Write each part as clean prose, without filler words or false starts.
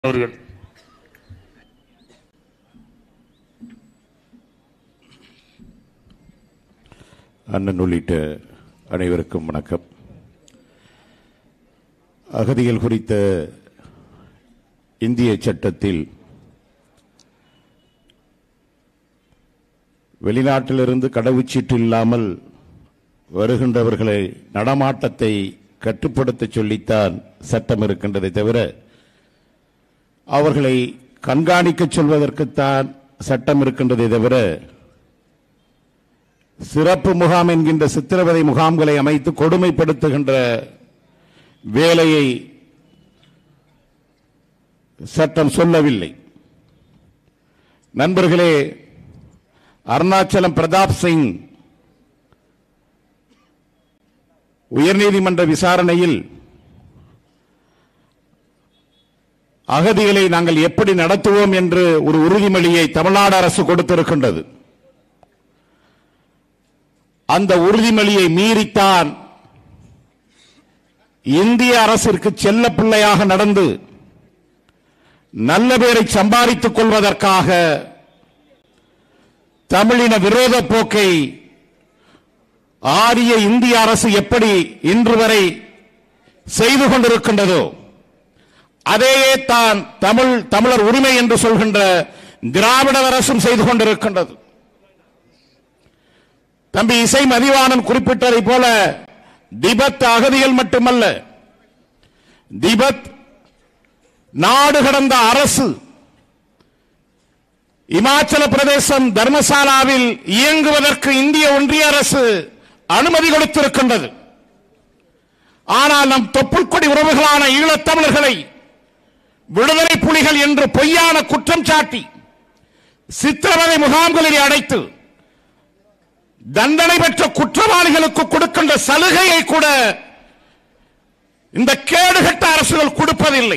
அவர்கள் அண்ணன் உள்ளிட்ட அனைவருக்கும் வணக்கம். அகதிகள் குறித்த இந்திய சட்டத்தில் வெளிநாட்டிலிருந்து கடவுச்சீட்டு இல்லாமல் வருகின்றவர்களை நடமாட்டத்தை கட்டுப்படுத்த சொல்லித்தான் சட்டம் இருக்கின்றதை தவிர அவர்களை கண்காணிக்க சொல்வதற்குத்தான் சட்டம் இருக்கின்றதை தவிர சிறப்பு முகாம் என்கின்ற சித்திரவதை முகாம்களை அமைத்து கொடுமைப்படுத்துகின்ற வேலையை சட்டம் சொல்லவில்லை. நண்பர்களே, அருணாச்சலம் பிரதாப் சிங் உயர்நீதிமன்ற விசாரணையில் அகதிகளை நாங்கள் எப்படி நடத்துவோம் என்று ஒரு உறுதிமொழியை தமிழ்நாடு அரசு கொடுத்திருக்கின்றது. அந்த உறுதிமொழியை மீறித்தான் இந்திய அரசிற்கு செல்ல பிள்ளையாக நடந்து நல்ல பேரை சம்பாதித்துக் கொள்வதற்காக தமிழின விரோத போக்கை ஆரிய இந்திய அரசு எப்படி இன்று வரை செய்து கொண்டிருக்கின்றதோ அதையே தான் தமிழர் உரிமை என்று சொல்கின்ற திராவிட அரசும் செய்து கொண்டிருக்கின்றது. தம்பி இசை மதிவாணன் குறிப்பிட்டதை போல திபெத் அகதிகள் மட்டுமல்ல, திபெத் நாடு கடந்த அரசு இமாச்சல பிரதேசம் தர்மசாலாவில் இயங்குவதற்கு இந்திய ஒன்றிய அரசு அனுமதி கொடுத்திருக்கின்றது. ஆனால் நம் தொப்புள்கொடி உறவுகளான ஈழத்தமிழர்களை விடுதலை புலிகள் என்று பொய்யான குற்றம் சாட்டி சித்திரவதை முகாம்களில் அடைத்து தண்டனை பெற்ற குற்றவாளிகளுக்கு கொடுக்கின்ற சலுகையை கூட இந்த கேடுகட்ட அரசுகள் கொடுப்பதில்லை.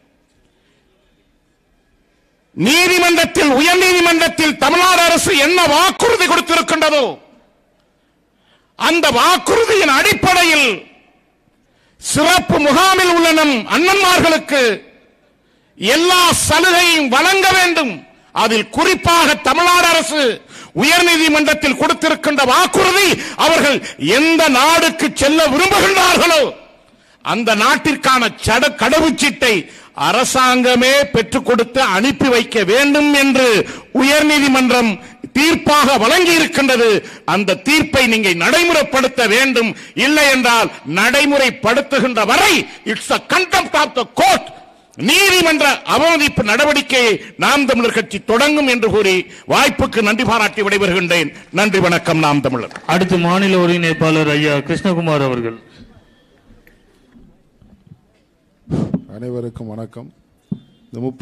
நீதிமன்றத்தில், உயர் நீதிமன்றத்தில் தமிழ்நாடு அரசு என்ன வாக்குறுதி கொடுத்திருக்கின்றதோ அந்த வாக்குறுதியின் அடிப்படையில் சிறப்பு முகாமில் உள்ள நம் அண்ணன்மார்களுக்கு எல்லா சலுகையும் வழங்க வேண்டும். அதில் குறிப்பாக தமிழ்நாடு அரசு உயர்நீதிமன்றத்தில் கொடுத்திருக்கின்ற வாக்குறுதி, அவர்கள் எந்த நாடுக்கு செல்ல விரும்புகின்றார்களோ அந்த நாட்டிற்கான கடவுச்சீட்டை அரசாங்கமே பெற்றுக் கொடுத்து அனுப்பி வைக்க வேண்டும் என்று உயர்நீதிமன்றம் தீர்ப்பாக வழங்கி இருக்கின்றது. அந்த தீர்ப்பை நீங்க நடைமுறைப்படுத்த வேண்டும். இல்லை என்றால் நடைமுறைப்படுத்துகின்ற வரை it's a contempt of the court, நீதிமன்ற அவமதிப்பு நடவடிக்கையை நாம் தமிழர் கட்சி தொடங்கும் என்று கூறி வாய்ப்புக்கு நன்றி பாராட்டி விடைபெறுகின்றேன். நன்றி, வணக்கம். நாம் தமிழர். அடுத்து மாநில ஒருங்கிணைப்பாளர் ஐயா கிருஷ்ணகுமார் அவர்கள். அனைவருக்கும் வணக்கம். இந்த